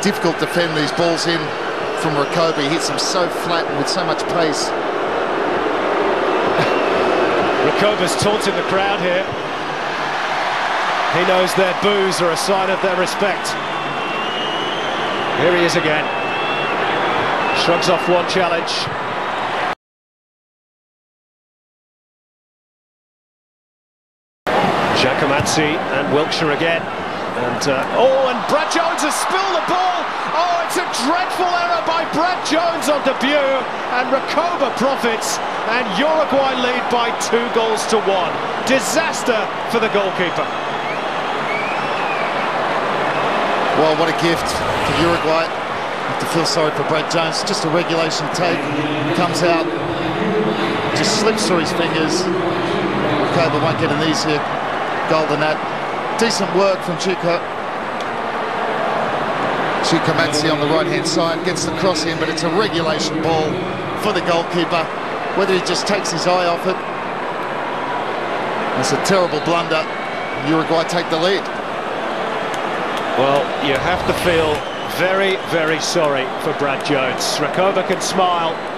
difficult to defend these balls in from Recoba. He hits them so flat and with so much pace. Recoba's taunting the crowd here. He knows their boos are a sign of their respect. Here he is again. Shrugs off one challenge. Giacomanzi and Wiltshire again. And Brad Jones has spilled the ball. Oh, it's a dreadful error by Brad Jones on debut, and Recoba profits, and Uruguay lead by 2-1. Disaster for the goalkeeper. Well, what a gift for Uruguay. I have to feel sorry for Brad Jones. Just a regulation take, comes out, just slips through his fingers. Recoba won't get an easier goal than that. Decent work from Giacomanzi on the right-hand side, gets the cross in, but it's a regulation ball for the goalkeeper. Whether he just takes his eye off it, it's a terrible blunder. Uruguay take the lead. Well, you have to feel very, very sorry for Brad Jones. Recoba can smile,